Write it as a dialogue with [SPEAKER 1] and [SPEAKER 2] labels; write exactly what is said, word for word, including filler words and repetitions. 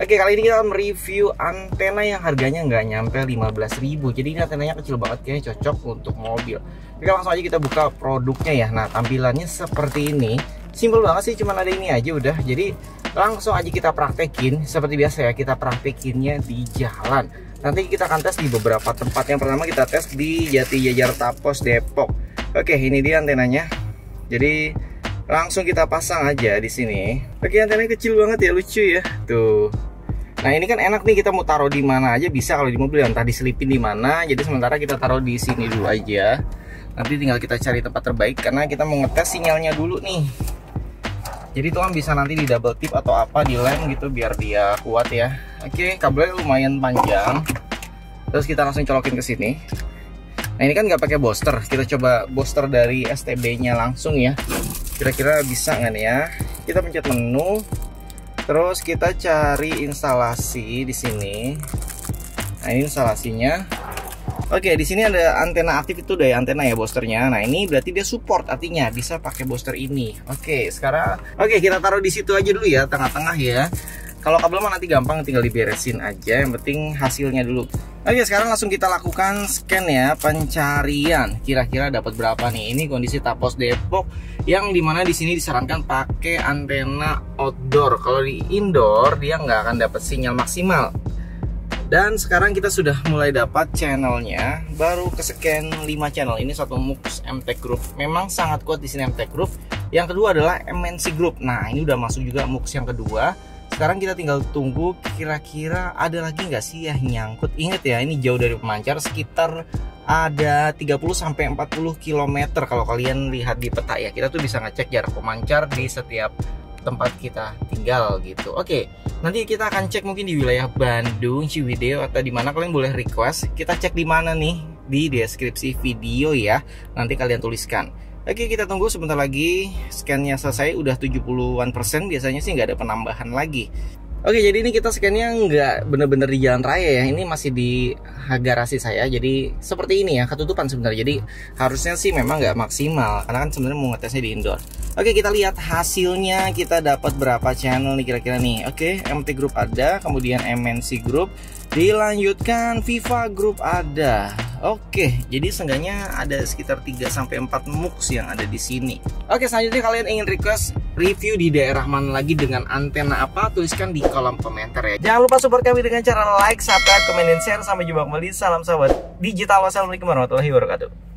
[SPEAKER 1] Oke, kali ini kita akan mereview antena yang harganya nggak nyampe lima belas ribu. Jadi ini antenanya kecil banget, kayaknya cocok untuk mobil. Oke, langsung aja kita buka produknya ya. Nah, tampilannya seperti ini. Simple banget sih, cuman ada ini aja udah. Jadi langsung aja kita praktekin. Seperti biasa ya, kita praktekinnya di jalan. Nanti kita akan tes di beberapa tempat. Yang pertama kita tes di Jati Jajar Tapos Depok. Oke, ini dia antenanya. Jadi langsung kita pasang aja di sini. Oke, antenanya kecil banget ya, lucu ya. Tuh. Nah, ini kan enak nih, kita mau taruh di mana aja bisa. Kalau di mobil ya, entah diselipin di mana. Jadi sementara kita taruh di sini dulu aja. Nanti tinggal kita cari tempat terbaik karena kita mau ngetes sinyalnya dulu nih. Jadi itu kan bisa nanti di double tip atau apa, di lem gitu biar dia kuat ya. Oke, kabelnya lumayan panjang. Terus kita langsung colokin ke sini. Nah, ini kan nggak pakai booster. Kita coba booster dari S T B-nya langsung ya. Kira-kira bisa nggak nih ya? Kita pencet menu. Terus kita cari instalasi di sini. Nah, ini instalasinya. Oke, di sini ada antena aktif, itu dari antena ya boosternya. Nah, ini berarti dia support, artinya bisa pakai booster ini. Oke, sekarang oke kita taruh di situ aja dulu ya, tengah-tengah ya. Kalau kabel mah nanti gampang, tinggal diberesin aja. Yang penting hasilnya dulu. Oke, sekarang langsung kita lakukan scan ya, pencarian. Kira-kira dapat berapa nih? Ini kondisi Tapos Depok, yang dimana di sini disarankan pakai antena outdoor. Kalau di indoor dia nggak akan dapat sinyal maksimal. Dan sekarang kita sudah mulai dapat channelnya. Baru ke scan lima channel. Ini satu MUX M Tech Group. Memang sangat kuat di sini M Tech Group. Yang kedua adalah M N C Group. Nah, ini udah masuk juga MUX yang kedua. Sekarang kita tinggal tunggu kira-kira ada lagi nggak sih yang nyangkut. Ingat ya, ini jauh dari pemancar, sekitar ada tiga puluh sampai empat puluh kilometer kalau kalian lihat di peta ya. Kita tuh bisa ngecek jarak pemancar di setiap tempat kita tinggal gitu. Oke, nanti kita akan cek mungkin di wilayah Bandung, Ciwidey, atau di mana kalian boleh request. Kita cek di mana nih, di deskripsi video ya. Nanti kalian tuliskan. Oke, kita tunggu sebentar lagi. Scan-nya selesai, udah tujuh puluhan persen. Biasanya sih nggak ada penambahan lagi. Oke, jadi ini kita scan-nya nggak bener-bener di jalan raya ya. Ini masih di garasi saya. Jadi seperti ini ya, ketutupan sebenarnya. Jadi harusnya sih memang nggak maksimal, karena kan sebenarnya mau ngetesnya di indoor. Oke, kita lihat hasilnya. Kita dapat berapa channel nih kira-kira nih. Oke, M T Group ada, kemudian M N C Group, dilanjutkan Viva Group ada. Oke, jadi seenggaknya ada sekitar tiga sampai empat MUX yang ada di sini. Oke, selanjutnya kalian ingin request review di daerah mana lagi dengan antena apa? Tuliskan di kolom komentar ya. Jangan lupa support kami dengan cara like, subscribe, komen, dan share. Sampai jumpa kembali. Salam sahabat digital. Wassalamualaikum warahmatullahi wabarakatuh.